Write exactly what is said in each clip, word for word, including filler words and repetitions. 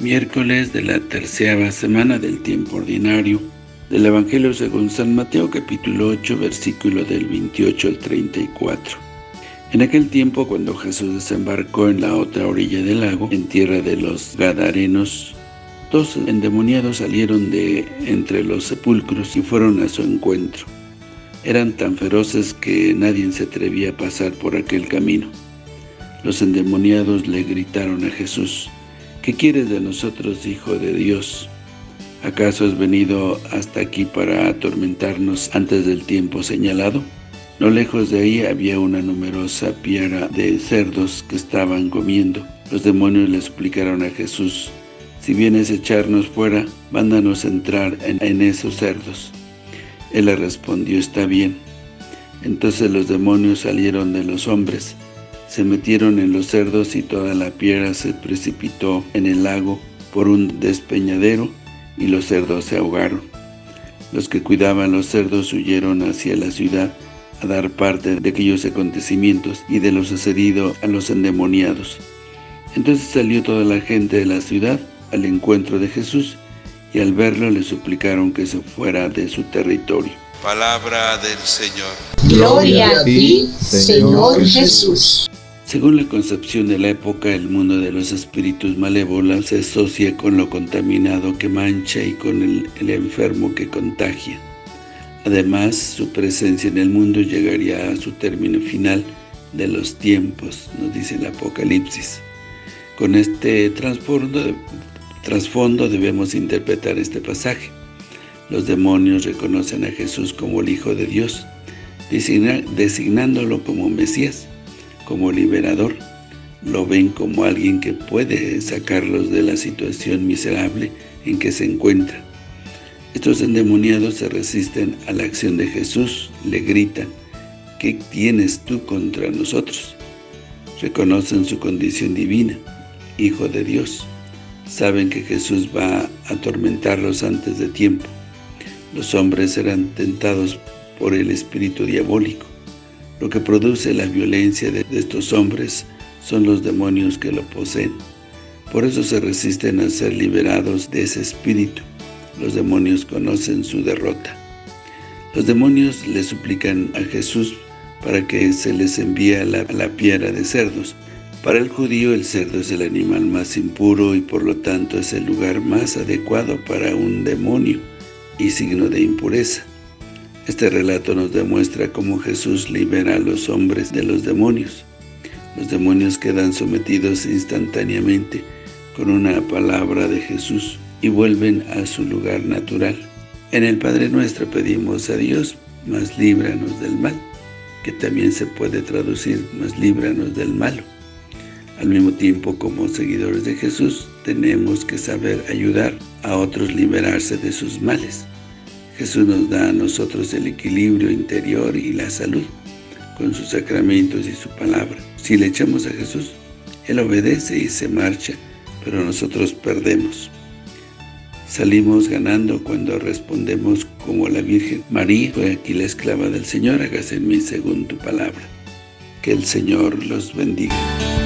Miércoles de la tercera semana del tiempo ordinario del Evangelio según San Mateo, capítulo ocho, versículo del veintiocho al treinta y cuatro. En aquel tiempo, cuando Jesús desembarcó en la otra orilla del lago, en tierra de los Gadarenos, dos endemoniados salieron de entre los sepulcros y fueron a su encuentro. Eran tan feroces que nadie se atrevía a pasar por aquel camino. Los endemoniados le gritaron a Jesús: ¿Qué quieres de nosotros, Hijo de Dios? ¿Acaso has venido hasta aquí para atormentarnos antes del tiempo señalado? No lejos de ahí había una numerosa piara de cerdos que estaban comiendo. Los demonios le suplicaron a Jesús: si vienes a echarnos fuera, mándanos entrar en, en esos cerdos. Él le respondió: está bien. Entonces los demonios salieron de los hombres, se metieron en los cerdos y toda la piara se precipitó en el lago por un despeñadero y los cerdos se ahogaron. Los que cuidaban los cerdos huyeron hacia la ciudad a dar parte de aquellos acontecimientos y de lo sucedido a los endemoniados. Entonces salió toda la gente de la ciudad al encuentro de Jesús y al verlo le suplicaron que se fuera de su territorio. Palabra del Señor. Gloria a ti, Señor Jesús. Según la concepción de la época, el mundo de los espíritus malévolos se asocia con lo contaminado que mancha y con el, el enfermo que contagia. Además, su presencia en el mundo llegaría a su término final de los tiempos, nos dice el Apocalipsis. Con este trasfondo, trasfondo debemos interpretar este pasaje. Los demonios reconocen a Jesús como el Hijo de Dios, designa, designándolo como Mesías, como liberador. Lo ven como alguien que puede sacarlos de la situación miserable en que se encuentran. Estos endemoniados se resisten a la acción de Jesús, le gritan: ¿qué tienes tú contra nosotros? Reconocen su condición divina, Hijo de Dios. Saben que Jesús va a atormentarlos antes de tiempo. Los hombres serán tentados por el espíritu diabólico. Lo que produce la violencia de estos hombres son los demonios que lo poseen. Por eso se resisten a ser liberados de ese espíritu. Los demonios conocen su derrota. Los demonios le suplican a Jesús para que se les envíe a la, a la piara de cerdos. Para el judío, el cerdo es el animal más impuro y por lo tanto es el lugar más adecuado para un demonio y signo de impureza. Este relato nos demuestra cómo Jesús libera a los hombres de los demonios. Los demonios quedan sometidos instantáneamente con una palabra de Jesús y vuelven a su lugar natural. En el Padre Nuestro pedimos a Dios: mas líbranos del mal, que también se puede traducir: mas líbranos del malo. Al mismo tiempo, como seguidores de Jesús, tenemos que saber ayudar a otros a liberarse de sus males. Jesús nos da a nosotros el equilibrio interior y la salud con sus sacramentos y su palabra. Si le echamos a Jesús, Él obedece y se marcha, pero nosotros perdemos. Salimos ganando cuando respondemos como la Virgen María: fue aquí la esclava del Señor, hágase en mí según tu palabra. Que el Señor los bendiga.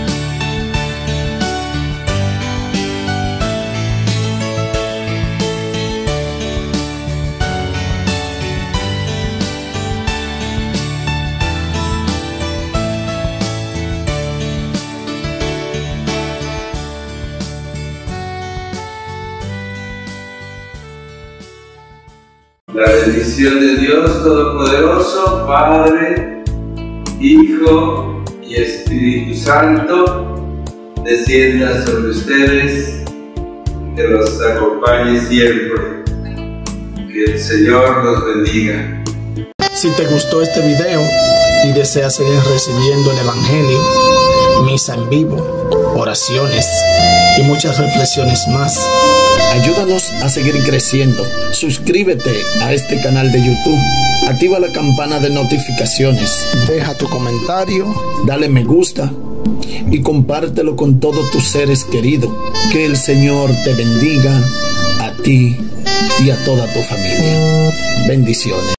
La bendición de Dios Todopoderoso, Padre, Hijo y Espíritu Santo, descienda sobre ustedes, que los acompañe siempre. Que el Señor los bendiga. Si te gustó este video y deseas seguir recibiendo el Evangelio, misa en vivo, oraciones y muchas reflexiones más, ayúdanos a seguir creciendo. Suscríbete a este canal de YouTube, activa la campana de notificaciones, deja tu comentario, dale me gusta y compártelo con todos tus seres queridos. Que el Señor te bendiga a ti y a toda tu familia. Bendiciones.